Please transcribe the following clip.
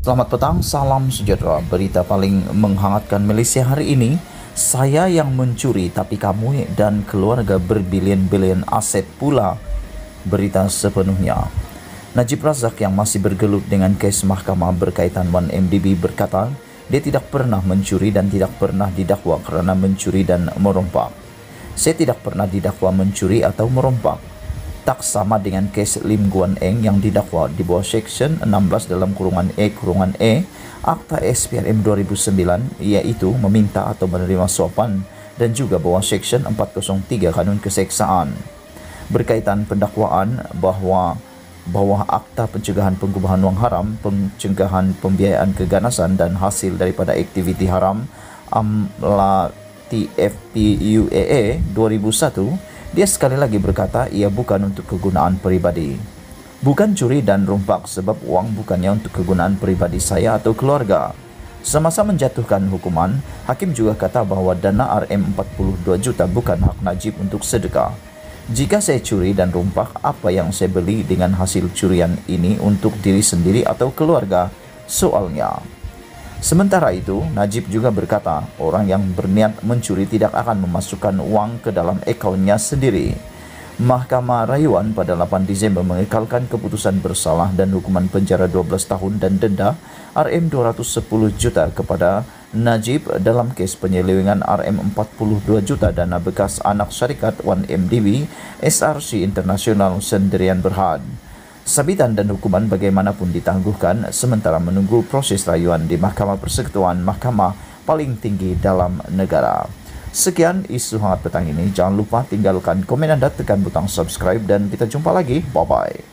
Selamat petang, salam sejahtera. Berita paling menghangatkan Malaysia hari ini, saya yang mencuri tapi kamu dan keluarga berbilion-bilion aset pula. Berita sepenuhnya. Najib Razak yang masih bergelut dengan kes mahkamah berkaitan 1MDB berkata, dia tidak pernah mencuri dan tidak pernah didakwa kerana mencuri dan merompak. Saya tidak pernah didakwa mencuri atau merompak. Tak sama dengan kes Lim Guan Eng yang didakwa di bawah Seksyen 16 dalam kurungan E Akta SPRM 2009, iaitu meminta atau menerima suapan, dan juga bawah Seksyen 403 Kanun Keseksaan. Berkaitan pendakwaan bahawa bawah Akta Pencegahan Pengubahan Wang Haram, Pencegahan Pembiayaan Keganasan dan Hasil daripada Aktiviti Haram AMLA TFPUAA 2001, dia sekali lagi berkata ia bukan untuk kegunaan peribadi. Bukan curi dan rompak sebab wang bukannya untuk kegunaan peribadi saya atau keluarga. Semasa menjatuhkan hukuman, hakim juga kata bahawa dana RM42 juta bukan hak Najib untuk sedekah. Jika saya curi dan rompak, apa yang saya beli dengan hasil curian ini untuk diri sendiri atau keluarga? Soalnya. Sementara itu, Najib juga berkata, orang yang berniat mencuri tidak akan memasukkan wang ke dalam akaunnya sendiri. Mahkamah Rayuan pada 8 Disember mengekalkan keputusan bersalah dan hukuman penjara 12 tahun dan denda RM210 juta kepada Najib dalam kes penyelewengan RM42 juta dana bekas anak syarikat 1MDB SRC Internasional Sendirian Berhad. Sabitan dan hukuman bagaimanapun ditangguhkan sementara menunggu proses rayuan di Mahkamah Persekutuan, mahkamah paling tinggi dalam negara. Sekian isu hangat petang ini. Jangan lupa tinggalkan komen anda, tekan butang subscribe dan kita jumpa lagi. Bye-bye.